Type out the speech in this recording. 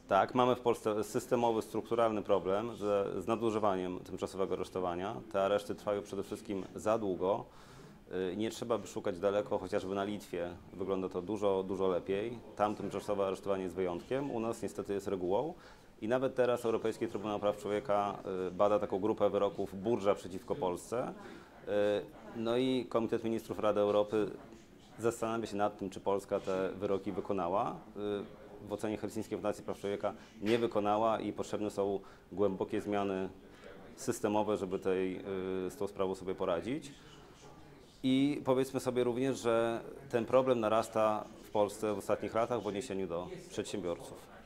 Tak, mamy w Polsce systemowy, strukturalny problem z nadużywaniem tymczasowego aresztowania. Te areszty trwają przede wszystkim za długo. Nie trzeba by szukać daleko, chociażby na Litwie wygląda to dużo lepiej. Tam tymczasowe aresztowanie jest wyjątkiem, u nas niestety jest regułą. I nawet teraz Europejski Trybunał Praw Człowieka bada taką grupę wyroków burża przeciwko Polsce. No i Komitet Ministrów Rady Europy zastanawia się nad tym, czy Polska te wyroki wykonała. W ocenie Helsińskiej Fundacji Praw Człowieka nie wykonała i potrzebne są głębokie zmiany systemowe, żeby z tą sprawą sobie poradzić. I powiedzmy sobie również, że ten problem narasta w Polsce w ostatnich latach w odniesieniu do przedsiębiorców.